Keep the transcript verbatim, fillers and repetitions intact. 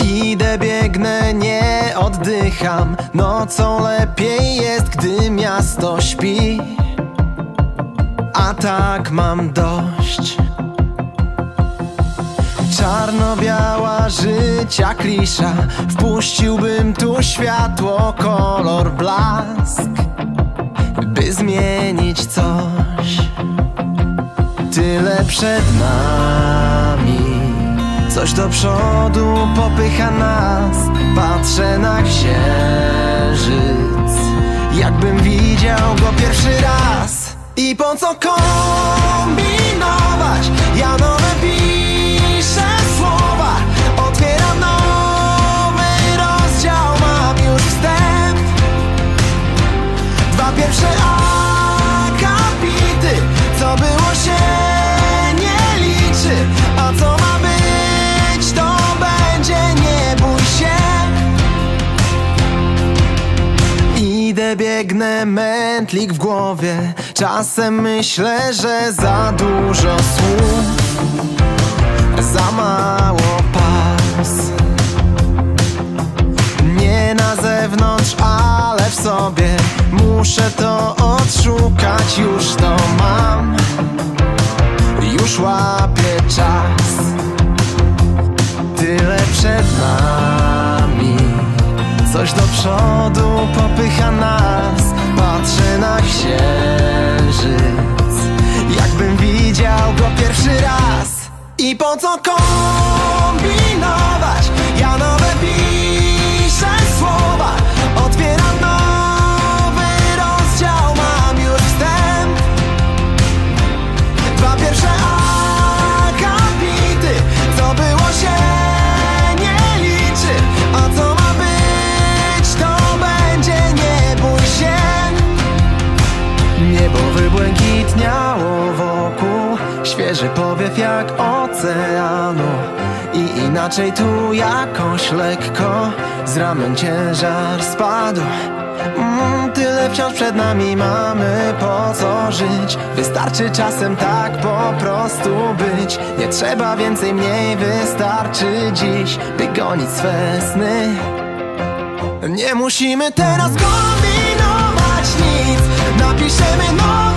Idę, biegnę, nie oddycham. Nocą lepiej jest, gdy miasto śpi. A tak mam dość. Czarno-biała życia klisza. Wpuściłbym tu światło, kolor, blask, by zmienić coś. Tyle przed nami, coś do przodu popycha nas. Patrzę na księżyc, jakbym widział go pierwszy raz. I po co kombinować? Ja nowe piszę słowa. Otwieram nowy rozdział, mam już wstęp. Dwa pierwsze akapity. Co było się nie liczy, a co ma być, to będzie, nie bój się. Idę, biegnę, mętlik w głowie. Czasem myślę, że za dużo słów, za mało pas. Nie na zewnątrz, ale w sobie. Muszę to odszukać, już to mam. Już łapię czas. Tyle przed nami, coś do przodu popycha nas. Patrzę na księżyc, jakbym widział go pierwszy raz. I po co kombinować? Ja nowe piszę słowa. Otwieram nowy rozdział, mam już wstęp. Dwa pierwsze akapity. Co było się nie liczy, a co ma być, to będzie, nie bój się. Niebo wybłękitniało wokół, świeży powiew jak oceanu. I inaczej tu jakoś lekko z ramion ciężar spadł. mm, Tyle wciąż przed nami mamy, po co żyć. Wystarczy czasem tak po prostu być. Nie trzeba więcej, mniej wystarczy dziś, by gonić swe sny. Nie musimy teraz kombinować nic. Napiszemy nowe